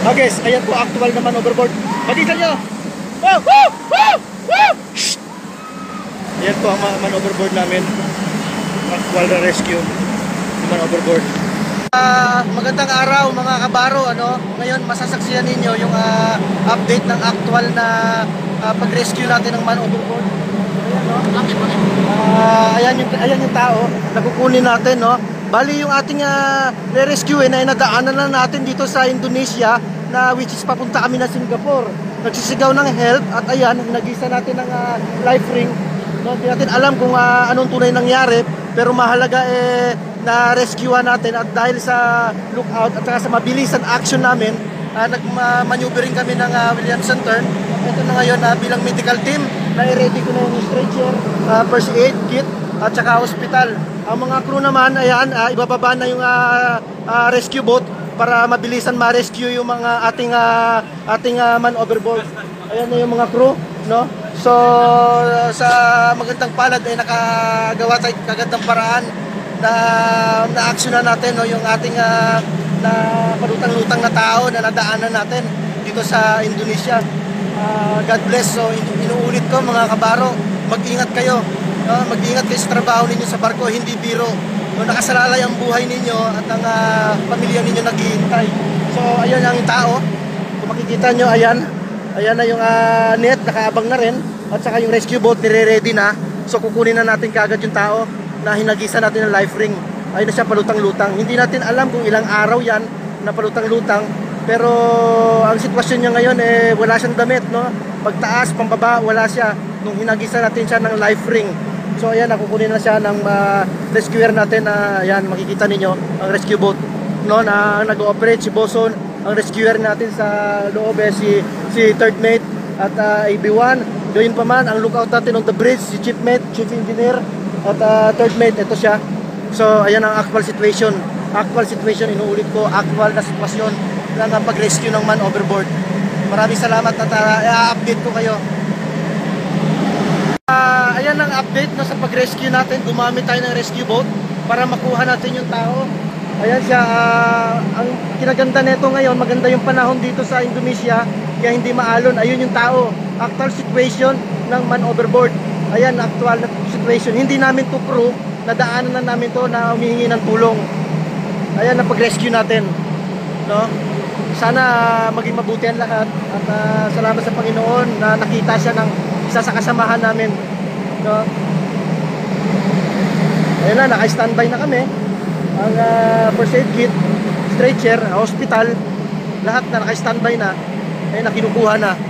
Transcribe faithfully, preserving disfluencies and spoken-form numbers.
Oh guys, ayan po actual naman overboard. Magitan nyo! Woo! Woo! Woo! Woo! Shhh! Ayan po ang man overboard namin. Actual na rescue man overboard. Uh, magandang araw mga kabaro, ano? Ngayon masasaksiyan ninyo yung uh, update ng actual na uh, pag-rescue natin ng man overboard. Ayan, no? Uh, ayan, yung, ayan yung tao na kukunin natin, no? Bali yung ating uh, re-rescue eh, na inadaanan na natin dito sa Indonesia, na which is papunta kami na Singapore. Nagsisigaw ng help at ayan, nagisa natin ng uh, life ring. No, hindi natin alam kung uh, anong tunay nangyari, pero mahalaga eh na-rescuean natin, at dahil sa lookout at saka sa mabilisan action namin, uh, nag-maneuvering kami ng uh, Williamson Turn. Ito na ngayon uh, bilang medical team, na-ready ko na yung stretcher, uh, first aid kit, at saka hospital. Ang mga crew naman, ayan, uh, ibababa na yung uh, uh, rescue boat para mabilisan ma-rescue yung mga ating uh, ating uh, man overboard. Ayan na yung mga crew, no? So, uh, sa magandang palad ay nakagawa tayo kagandang paraan na na-action na natin, no, yung ating uh, na palutang-lutang na tao na nadaanan natin dito sa Indonesia. Uh, God bless. So, inuulit ko mga kabaro, mag-ingat kayo. Uh, mag-ingat kayo sa trabaho ninyo sa barko, hindi biro. No, nakasalalay ang buhay ninyo at ang uh, pamilya ninyo naghihintay. So, ayan ang tao. Kung makikita nyo, ayan. Ayan na yung uh, net, nakaabang na rin. At saka yung rescue boat, nire-ready na. So, kukunin na natin kagad yung tao na hinagisa natin ng life ring. Ayun na siya, palutang-lutang. Hindi natin alam kung ilang araw yan na palutang-lutang. Pero ang sitwasyon niya ngayon, eh, wala siyang damit, no? Pagtaas, pambaba, wala siya. Nung hinagisa natin siya ng life ring. So ayan, nakukunin na siya ng uh, rescuer natin na uh, ayan, makikita ninyo ang rescue boat, no, na nag-ooperate si Boson. Ang rescuer natin sa loob eh, si, si third mate at uh, A B one. Doon pa man, ang lookout natin on the bridge, si chief mate, chief engineer at uh, third mate, ito siya. So ayan ang actual situation. Actual situation, inuulit ko, actual na sitwasyon ng uh, pag-rescue ng man overboard. Maraming salamat at uh, i-update ko kayo. Uh, ayan ang update, no, sa pag-rescue natin. Gumamit tayo ng rescue boat para makuha natin yung tao. Ayan siya, uh, ang kinaganda nito ngayon, maganda yung panahon dito sa Indonesia, kaya hindi maalon. Ayun yung tao, actual situation ng man overboard. Ayan, actual na situation. Hindi namin to crew, nadaanan na namin to na humihingi ng tulong. Ayan ang pag-rescue natin, no? Sana uh, maging mabuti ang lahat at uh, salamat sa Panginoon na nakita siya ng isa sa kasamahan namin, no? Ayun na, naka-standby na kami. Ang uh, first aid kit, stretcher, hospital, lahat na naka-standby na. Ayun na, kinukuha na.